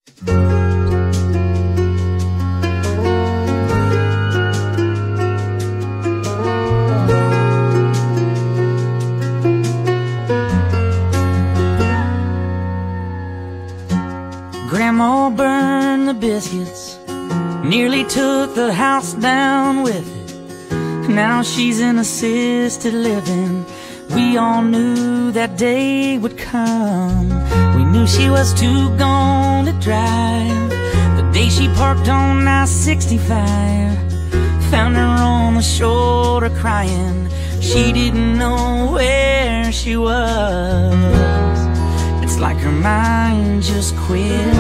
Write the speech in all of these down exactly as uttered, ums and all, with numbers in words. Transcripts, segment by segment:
Grandma burned the biscuits, nearly took the house down with it. Now she's in assisted living. We all knew that day would come. We knew she was too gone to drive. The day she parked on I sixty-five, found her on the shoulder crying. She didn't know where she was. It's like her mind just quit.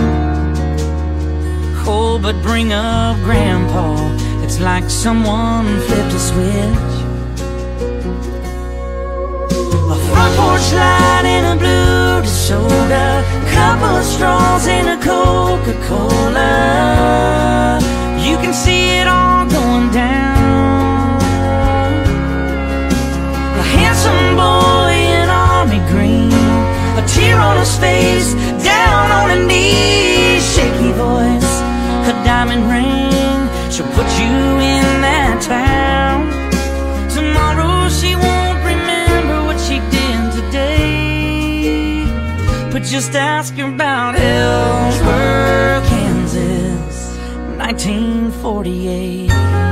Oh, but bring up Grandpa, it's like someone flipped a switch. A front porch light and a blue soda, couple of straws and a Coca-Cola. You can see it all going down. A handsome boy in army green, a tear on his face, down on a knee, shaky voice, a diamond ring, she'll put you in that town. Tomorrow she won't remember what she did today, but just ask her about Ellsworth, Kansas, nineteen forty-eight.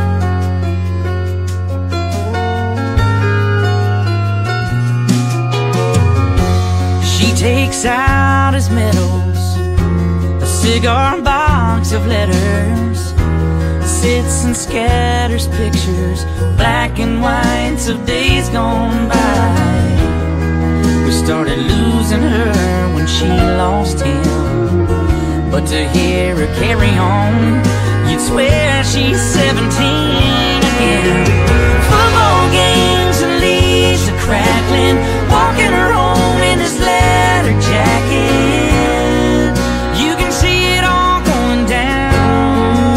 She takes out his medals, a cigar box of letters, sits and scatters pictures, black and whites of days gone by. We started losing her when she lost him, but to hear her carry on, you'd swear she's seventeen again. Football games and leaves are crackling, walking her home in his leather jacket. You can see it all going down.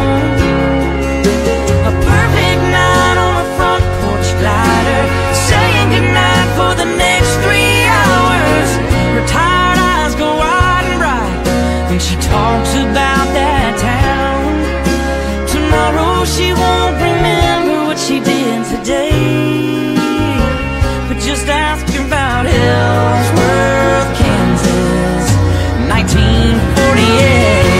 A perfect night on a front porch glider, saying goodnight for the next three hours. Her tired eyes go wide and bright when she talks about that town. Tomorrow she won't remember what she did today, but just ask her about Ellsworth, Kansas, nineteen forty-eight.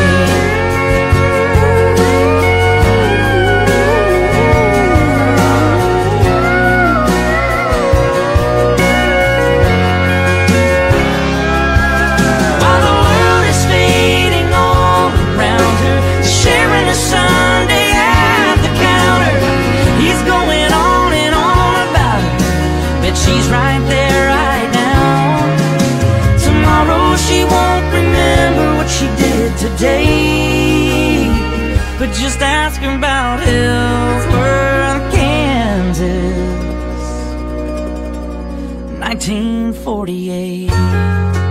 While the world is fading all around her, sharing a Sunday at the counter, he's going on and on about her, but she's right there right now. Tomorrow she won't remember what she did today, but just ask her about Ellsworth, Kansas, nineteen forty-eight.